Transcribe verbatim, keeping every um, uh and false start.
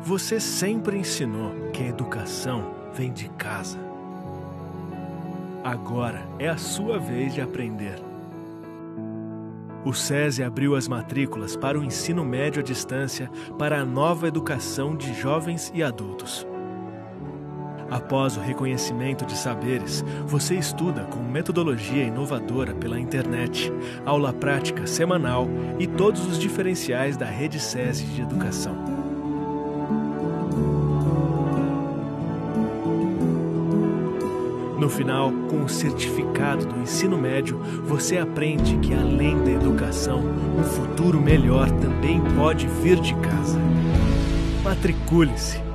Você sempre ensinou que a educação vem de casa. Agora é a sua vez de aprender. O SESI abriu as matrículas para o ensino médio à distância para a nova educação de jovens e adultos. Após o reconhecimento de saberes, você estuda com metodologia inovadora pela internet, aula prática semanal e todos os diferenciais da rede SESI de educação. No final, com o certificado do ensino médio, você aprende que além da educação, um futuro melhor também pode vir de casa. Matricule-se!